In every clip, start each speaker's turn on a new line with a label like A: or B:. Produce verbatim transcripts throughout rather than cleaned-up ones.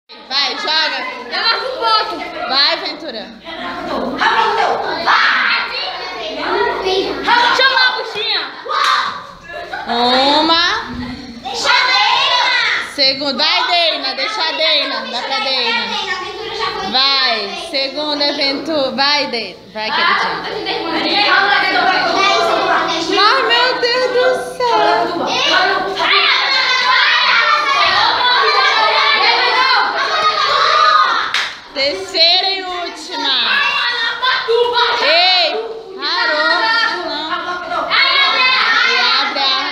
A: Vai, joga.
B: Eu marco o ponto.
A: Vai, Ventura.
B: Chama a buchinha.
A: Uma.
B: Deixa a Deina.
A: Segunda. Vai, Deina. Deixa a Deina. Dá pra Deina. Vai. Segunda, Ventura. Vai, Deina. Vai, queridinha. Ai, meu Deus do céu. Terceira e última. Ei, parou. Não. E abre.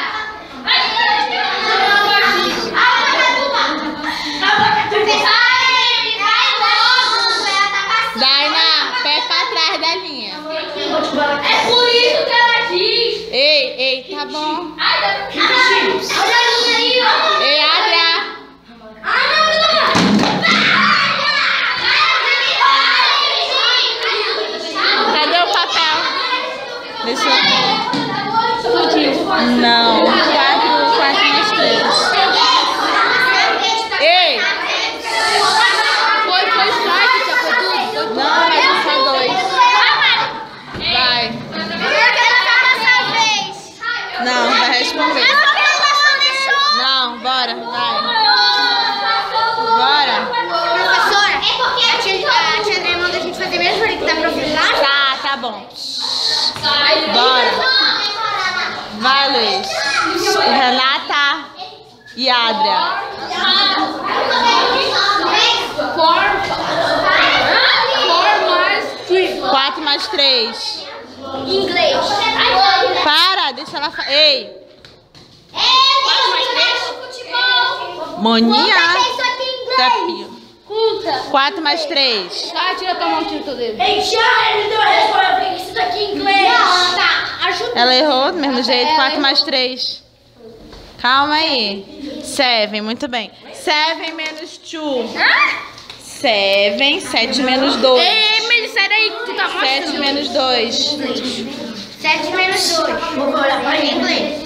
A: Daina, pé pra trás da linha.
B: É por isso que ela diz.
A: Ei, ei, tá bom.
B: Olha a linha aí, ó.
A: Ei, abre. Cadê o papel? Deixa eu... Não, quatro, quatro mais três. Ei!
B: Foi, foi só que já foi tudo?
A: Não, mas é só dois. Vai. Não, vai responder. Não, bora, vai. Bora.
C: Professora, é porque a tia, a tia André manda a gente fazer mesmo que tá professora?
A: Tá, tá bom. Bora. Vai, Luiz. Renata e Adria. Quatro mais três.
C: Inglês.
A: Para, deixa ela falar. Ei.
C: Quatro mais três? Futebol.
A: Moninha.
C: Isso aqui em inglês.
A: Tapio.
B: Conta.
A: Quatro mais três.
B: Ah, tira tua mão, tira teu dedo.
C: Ei, já ele deu a resposta. Isso daqui em inglês. Não, tá. Ajuda.
A: Ela errou do mesmo jeito. Quatro mais três. Calma aí. Seven, muito bem. Seven menos two. Seven, sete menos dois.
B: Ei, Emily, sai daí que tu tá mostrando.
A: Sete menos dois.
C: Sete menos dois. Vou olhar para em inglês.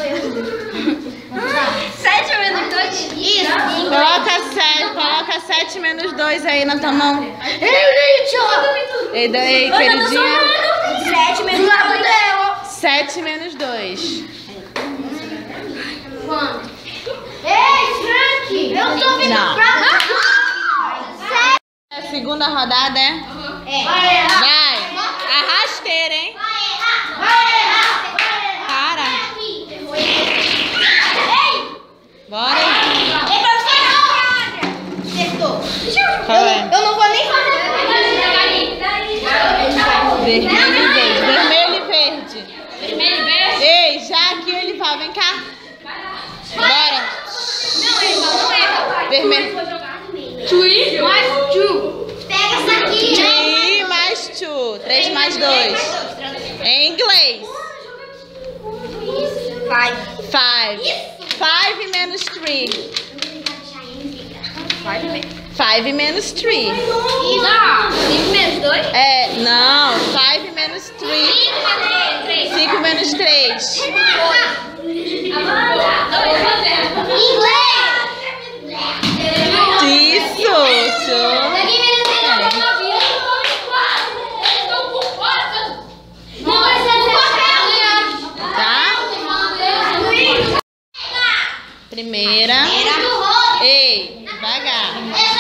C: Sete menos dois? Isso.
A: Coloca sete, coloca sete menos dois aí na tua mão.
C: Ei, tio.
A: Ei, ei, queridinha.
C: Sete menos dois.
A: Sete menos dois.
C: Quanto? Ei, Frank. Eu tô vendo
A: Não.
C: pra cá.
A: É a segunda rodada, é?
C: É.
A: Vai. Arrasteira, hein?
C: Vai errar.
A: Para.
C: Ei.
A: Bora.
C: Ei, professora. Acertou.
A: Qual é?
C: Eu não vou nem fazer.
A: Vermelho e verde. Vermelho e verde.
B: Vermelho e verde.
A: Ei, já aqui, Elival, vem cá. Bora.
C: Não erra, não erra.
A: Vermelho.
B: Three mais two.
C: Pega essa aqui.
A: Three mais two. Três mais dois. Em inglês.
C: Vai.
A: Five. Five menos three. Five menos three.
B: Não. Cinco menos dois.
A: É, não. Five menos three. Cinco menos três.
C: Inglês.
A: Isso. Two. Tá? Primeira. Ei, devagar.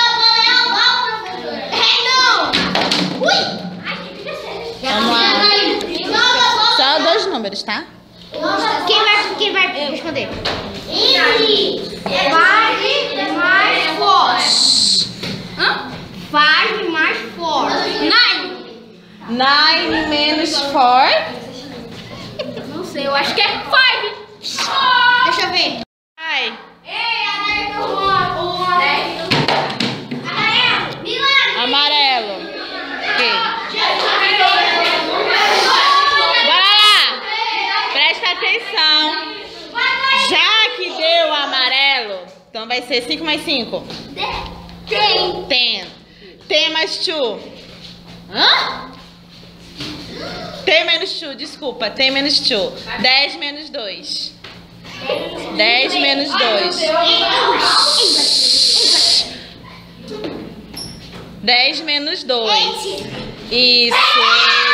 A: Vamos lá. Só dois números, tá?
C: Quem vai, quem vai responder? Five mais four.
B: Hã?
C: Five mais four.
B: Nine.
A: Nine menos four.
B: Não sei, eu acho que é five.
C: Deixa eu ver.
A: Vai. Amarelo. Ok. Bora lá. Presta atenção. Já que deu amarelo, então vai ser cinco mais cinco.
C: Tem.
A: Ten. Ten mais two. Hã? Ten menos two, desculpa. Ten menos two. Dez menos dois. dez menos dois. dez menos dois.
C: Eight.
A: Isso.